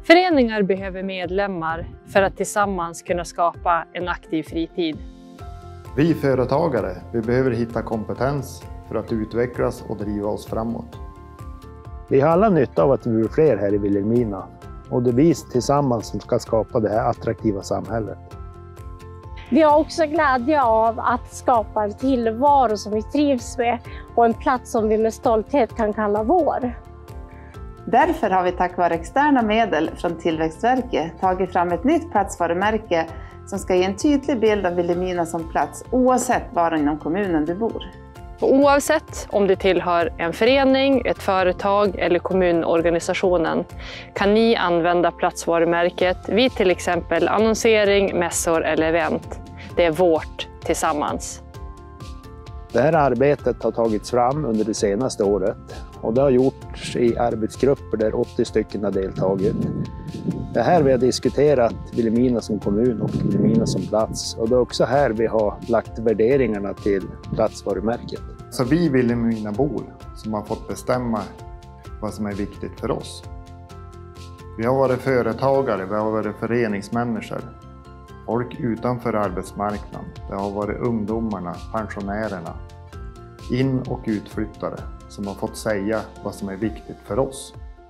Föreningar behöver medlemmar för att tillsammans kunna skapa en aktiv fritid. Vi företagare, vi behöver hitta kompetens för att utvecklas och driva oss framåt. Vi har alla nytta av att vi blir fler här i Vilhelmina och det är vi tillsammans som ska skapa det här attraktiva samhället. Vi har också glädje av att skapa en tillvaro som vi trivs med och en plats som vi med stolthet kan kalla vår. Därför har vi tack vare externa medel från Tillväxtverket tagit fram ett nytt platsvarumärke som ska ge en tydlig bild av Vilhelmina som plats oavsett var inom kommunen du bor. Oavsett om du tillhör en förening, ett företag eller kommunorganisationen kan ni använda platsvarumärket vid till exempel annonsering, mässor eller event. Det är vårt tillsammans. Det här arbetet har tagits fram under det senaste året och det har gjorts i arbetsgrupper där 80 stycken har deltagit. Det är här vi har diskuterat Vilhelmina som kommun och Vilhelmina som plats och det är också här vi har lagt värderingarna till platsvarumärket. Så vi Vilhelminabor som har fått bestämma vad som är viktigt för oss. Vi har varit företagare, vi har varit föreningsmänniskor, folk utanför arbetsmarknaden. Det har varit ungdomarna, pensionärerna, in- och utflyttare som har fått säga vad som är viktigt för oss.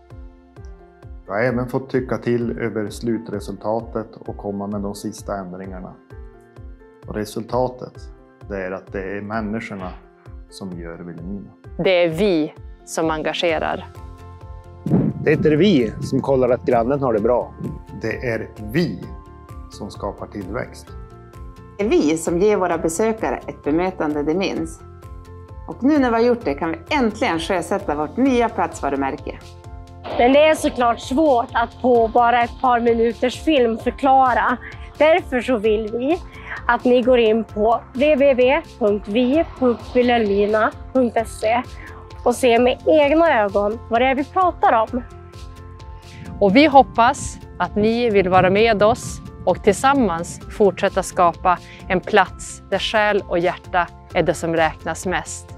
Jag har även fått tycka till över slutresultatet och komma med de sista ändringarna. Och resultatet, det är att det är människorna som gör Vilhelmina. Det är vi som engagerar. Det är vi som kollar att grannen har det bra. Det är vi som skapar tillväxt. Det är vi som ger våra besökare ett bemötande de minns. Och nu när vi har gjort det kan vi äntligen sjösätta vårt nya platsvarumärke. Men det är såklart svårt att på bara ett par minuters film förklara. Därför så vill vi att ni går in på www.vi.vilhelmina.se och ser med egna ögon vad det är vi pratar om. Och vi hoppas att ni vill vara med oss och tillsammans fortsätta skapa en plats där själ och hjärta är det som räknas mest.